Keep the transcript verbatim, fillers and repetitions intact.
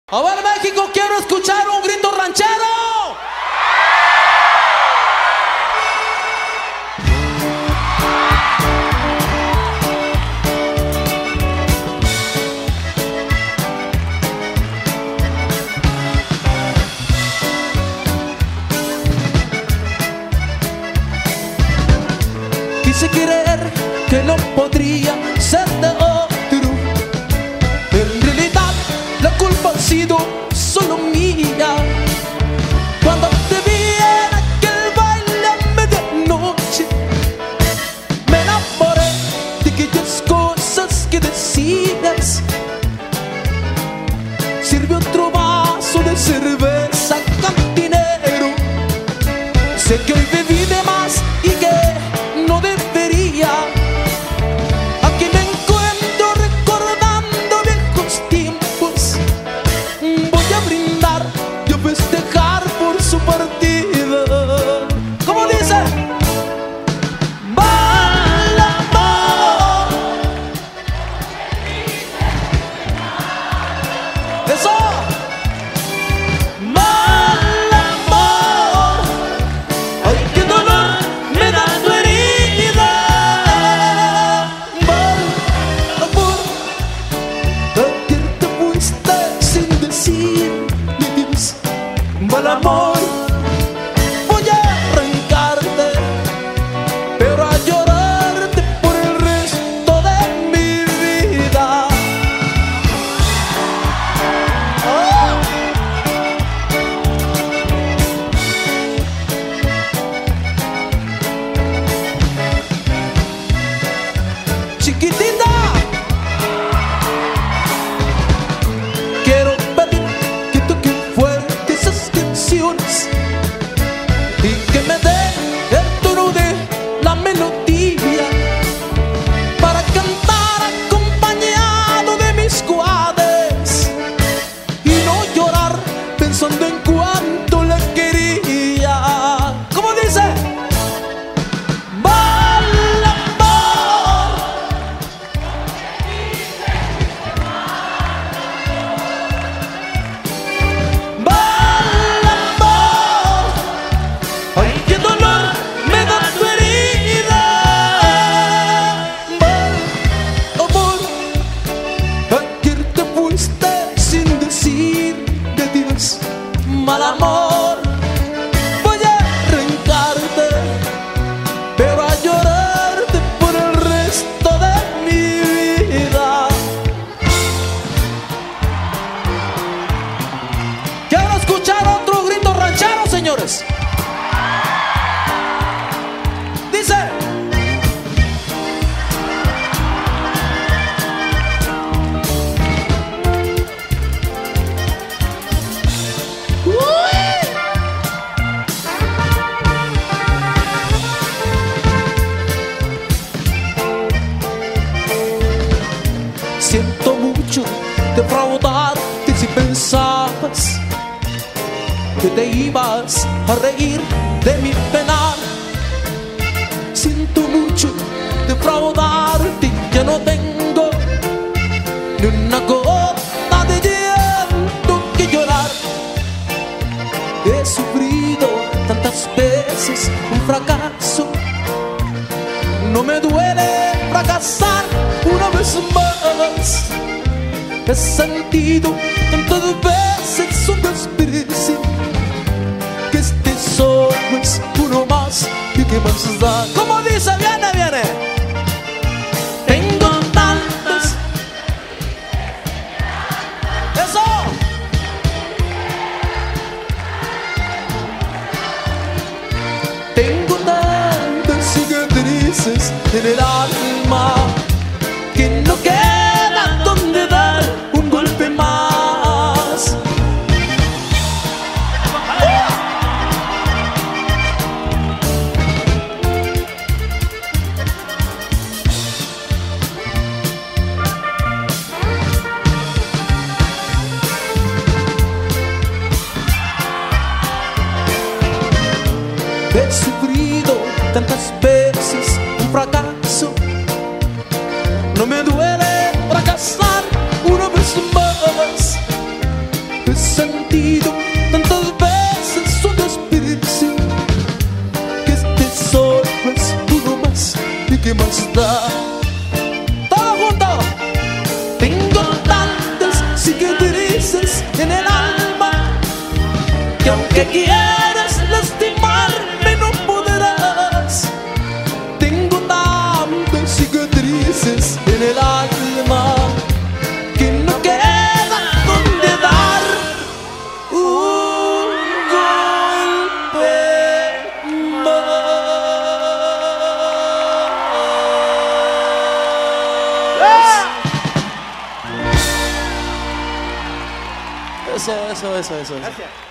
A ver, México, quiero escuchar un grito ranchero. Quise querer que no podría ser de otro. En realidad la culpa ha sido solo mía. Cuando te vi en aquel baile a medianoche, me enamoré de aquellas cosas que decías. Sirve otro vaso de cerveza, cantinero. Sé que hoy bebí de más y que no debería. Aquí me encuentro recordando viejos tiempos. Voy a brindar y a festejar por su partida. ¿Cómo dice? Mal amor. Eso. Mal amor. Ay, qué dolor me da tu herida. Mal amor. Ayer te fuiste sin decir ni Dios. Mal amor. Voy a arrancarte, pero a llorarte por el resto de mi vida. ¡Oh! Chiquitita, quiero pedir que toque fuerte esas canciones y que me dé el tono de la melodía para cantar acompañado de mis cuates y no llorar pensando en cuánto le quería. ¿Cómo dice? Mal amor. Mal amor. Ay, qué dolor me da tu herida. Mal amor. Ayer te fuiste sin decir de Dios. Mal amor. Voy a arrancarte, pero a llorarte por el resto de mi vida. Quiero escuchar otro grito ranchero, señores. Dice. Siento mucho defraudarte si pensabas que te ibas a reír de mi penar. Siento mucho defraudarte, ya no tengo ni una gota de llanto que llorar. He sufrido tantas veces un fracaso, no me duele fracasar una vez más. He sentido tantas veces un desprecio, que este solo es uno más y que más da. Como dice, viene, viene. Tengo tantas. Eso. Tengo tantas cicatrices en el alma que no queda donde dar un golpe más. He sufrido tantas veces un fracaso, he sentido tantas veces un desperdicio, que este solo es uno más y que más da. Todo junto. Tengo tantas cicatrices en el alma que aunque quieras lastimarme no podrás. Tengo tantas cicatrices en el alma que no queda donde dar un golpe más. Eso, eso, eso, eso. Gracias.